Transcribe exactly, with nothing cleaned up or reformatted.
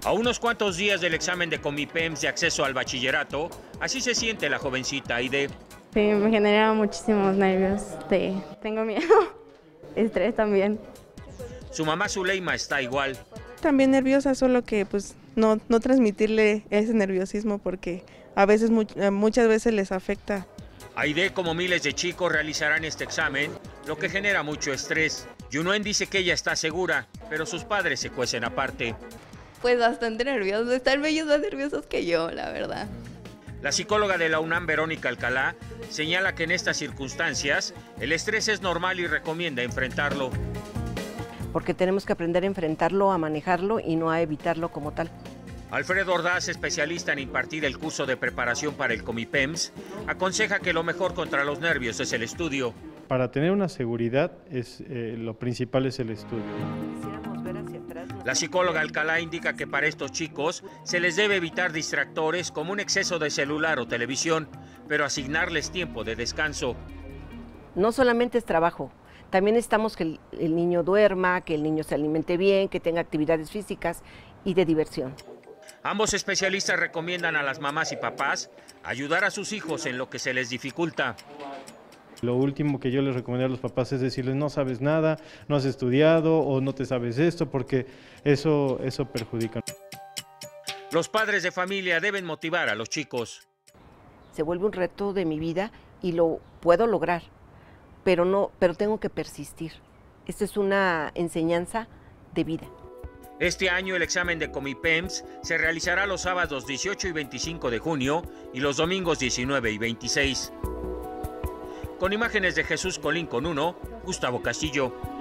A unos cuantos días del examen de Comipems de acceso al bachillerato, así se siente la jovencita Aide. Sí, me genera muchísimos nervios. Sí, tengo miedo, estrés también. Su mamá Zuleima está igual. También nerviosa, solo que pues no, no transmitirle ese nerviosismo porque a veces, muchas veces les afecta. Aide, como miles de chicos, realizarán este examen, lo que genera mucho estrés. Yunuen dice que ella está segura, pero sus padres se cuecen aparte. Pues bastante nerviosos, están ellos más nerviosos que yo, la verdad. La psicóloga de la UNAM, Verónica Alcalá, señala que en estas circunstancias el estrés es normal y recomienda enfrentarlo. Porque tenemos que aprender a enfrentarlo, a manejarlo y no a evitarlo como tal. Alfredo Ordaz, especialista en impartir el curso de preparación para el Comipems, aconseja que lo mejor contra los nervios es el estudio. Para tener una seguridad, es, eh, lo principal es el estudio. La psicóloga Alcalá indica que para estos chicos se les debe evitar distractores como un exceso de celular o televisión, pero asignarles tiempo de descanso. No solamente es trabajo, también necesitamos que el, el niño duerma, que el niño se alimente bien, que tenga actividades físicas y de diversión. Ambos especialistas recomiendan a las mamás y papás ayudar a sus hijos en lo que se les dificulta. Lo último que yo les recomendaría a los papás es decirles no sabes nada, no has estudiado o no te sabes esto, porque eso, eso perjudica. Los padres de familia deben motivar a los chicos. Se vuelve un reto de mi vida y lo puedo lograr, pero, no, pero tengo que persistir. Esta es una enseñanza de vida. Este año el examen de Comipems se realizará los sábados dieciocho y veinticinco de junio y los domingos diecinueve y veintiséis. Con imágenes de Jesús Colín con uno, Gustavo Castillo.